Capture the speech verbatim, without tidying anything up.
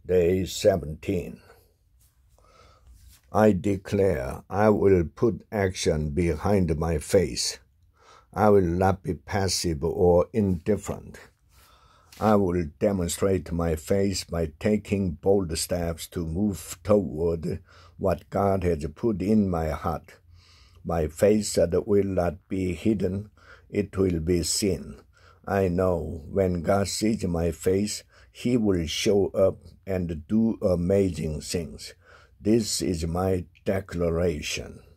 Day seventeen. I declare I will put action behind my face. I will not be passive or indifferent. I will demonstrate my faith by taking bold steps to move toward what God has put in my heart. My faith that will not be hidden, it will be seen. I know when God sees my faith, He will show up and do amazing things. This is my declaration.